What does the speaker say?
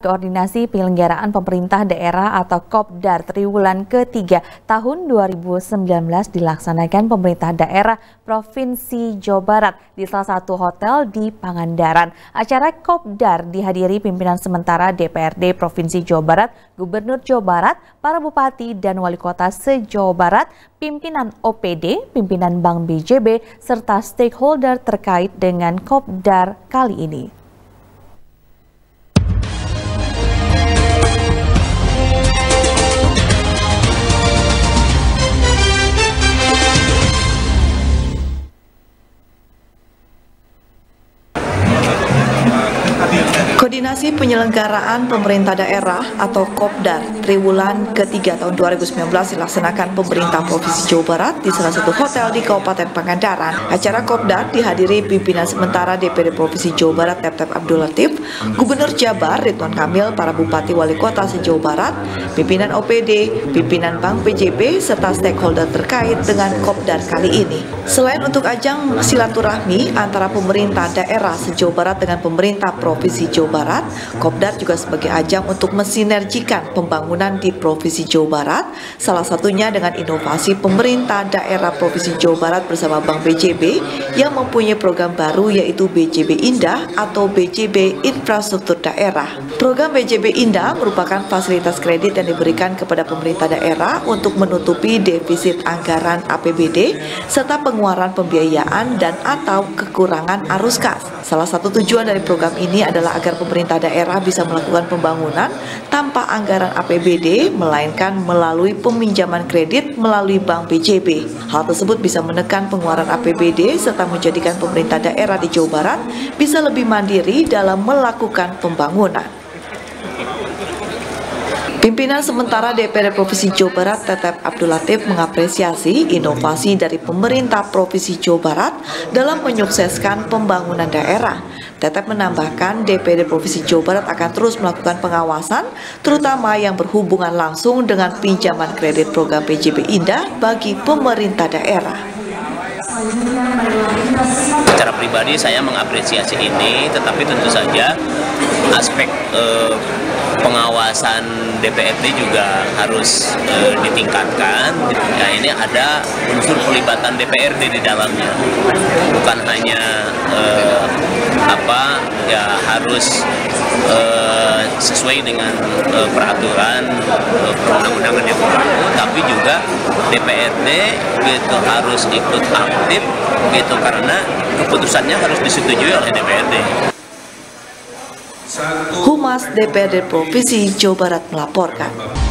Koordinasi Penyelenggaraan Pemerintah Daerah atau Kopdar triwulan ketiga tahun 2019 dilaksanakan pemerintah daerah Provinsi Jawa Barat di salah satu hotel di Pangandaran. Acara Kopdar dihadiri pimpinan sementara DPRD Provinsi Jawa Barat, Gubernur Jawa Barat, para bupati dan wali kota se-Jawa Barat, pimpinan OPD, pimpinan Bank BJB, serta stakeholder terkait dengan Kopdar kali ini. Koordinasi Penyelenggaraan Pemerintah Daerah atau Kopdar triwulan ketiga tahun 2019 dilaksanakan pemerintah Provinsi Jawa Barat di salah satu hotel di Kabupaten Pangandaran. Acara Kopdar dihadiri pimpinan sementara DPRD Provinsi Jawa Barat Tep-Tep Abdul Latif, Gubernur Jabar Ridwan Kamil, para bupati wali kota se-Jawa Barat, pimpinan OPD, pimpinan Bank BJB, serta stakeholder terkait dengan Kopdar kali ini. Selain untuk ajang silaturahmi antara pemerintah daerah se-Jawa Barat dengan pemerintah Provinsi Jawa Barat, Kopdar juga sebagai ajang untuk mensinergikan pembangunan di Provinsi Jawa Barat, salah satunya dengan inovasi pemerintah daerah Provinsi Jawa Barat bersama Bank BJB yang mempunyai program baru yaitu BJB Indah atau BJB Infrastruktur Daerah. Program BJB Indah merupakan fasilitas kredit yang diberikan kepada pemerintah daerah untuk menutupi defisit anggaran APBD serta pengeluaran pembiayaan dan atau kekurangan arus kas. Salah satu tujuan dari program ini adalah agar pemerintah daerah bisa melakukan pembangunan tanpa anggaran APBD, melainkan melalui peminjaman kredit melalui Bank BJB. Hal tersebut bisa menekan pengeluaran APBD serta menjadikan pemerintah daerah di Jawa Barat bisa lebih mandiri dalam melakukan pembangunan. Pimpinan sementara DPRD Provinsi Jawa Barat Tep-Tep Abdul Latif mengapresiasi inovasi dari pemerintah Provinsi Jawa Barat dalam menyukseskan pembangunan daerah. Tep-Tep menambahkan DPRD Provinsi Jawa Barat akan terus melakukan pengawasan, terutama yang berhubungan langsung dengan pinjaman kredit program BJB Indah bagi pemerintah daerah. Secara pribadi saya mengapresiasi ini, tetapi tentu saja aspek pengawasan DPRD juga harus ditingkatkan. Nah, ini ada unsur pelibatan DPRD di dalamnya, bukan hanya harus sesuai dengan peraturan perundang-undangan yang berlaku, tapi juga DPRD gitu harus ikut aktif gitu karena keputusannya harus disetujui oleh DPRD. Humas DPRD Provinsi Jawa Barat melaporkan.